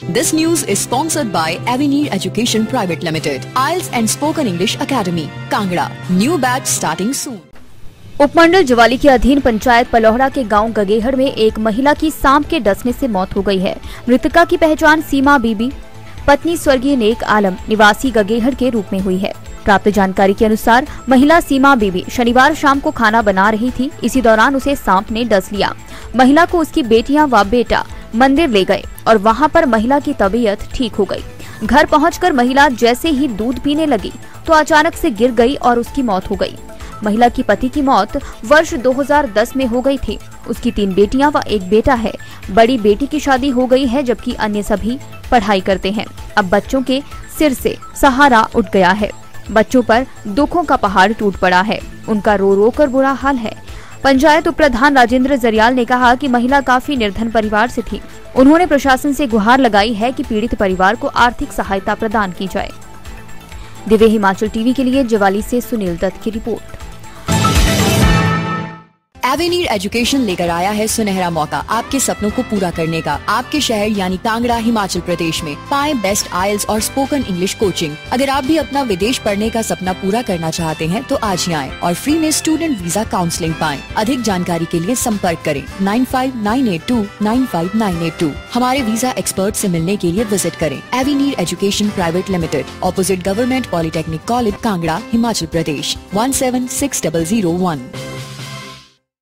This news is sponsored by Avenir Education Private Limited, IELTS and Spoken English Academy, Kangra. New batch starting soon. उपमंडल जवाली के अधीन पंचायत पलोहड़ा के गांव गगेहड़ में एक महिला की सांप के डसने से मौत हो गई है। मृतका की पहचान सीमा बीबी पत्नी स्वर्गीय नेक आलम निवासी गगेहड़ के रूप में हुई है। प्राप्त जानकारी के अनुसार महिला सीमा बीबी शनिवार शाम को खाना बना रही थी। इसी दौरान उसे सांप ने डस लिया। महिला को उसकी बेटियां व बेटा मंदिर ले गए और वहां पर महिला की तबीयत ठीक हो गई। घर पहुंचकर महिला जैसे ही दूध पीने लगी तो अचानक से गिर गई और उसकी मौत हो गई। महिला की पति की मौत वर्ष 2010 में हो गई थी। उसकी 3 बेटियां व 1 बेटा है। बड़ी बेटी की शादी हो गई है जबकि अन्य सभी पढ़ाई करते हैं। अब बच्चों के सिर से सहारा उठ गया है। बच्चों पर दुखों का पहाड़ टूट पड़ा है। उनका रो रो कर बुरा हाल है। पंचायत उप प्रधान राजेंद्र जरियाल ने कहा कि महिला काफी निर्धन परिवार से थी। उन्होंने प्रशासन से गुहार लगाई है कि पीड़ित परिवार को आर्थिक सहायता प्रदान की जाए। दिव्य हिमाचल टीवी के लिए जवाली से सुनील दत्त की रिपोर्ट। एवेन्यूर एजुकेशन लेकर आया है सुनहरा मौका आपके सपनों को पूरा करने का। आपके शहर यानी कांगड़ा हिमाचल प्रदेश में पाएं बेस्ट आइल्स और स्पोकन इंग्लिश कोचिंग। अगर आप भी अपना विदेश पढ़ने का सपना पूरा करना चाहते हैं तो आज ही आएं और फ्री में स्टूडेंट वीजा काउंसलिंग पाएं। अधिक जानकारी के लिए संपर्क करें 9598295982। हमारे वीजा एक्सपर्ट से मिलने के लिए विजिट करें एवेन्यूर education private limited, opposite government polytechnic college, Kangra, Himachal Pradesh 17601।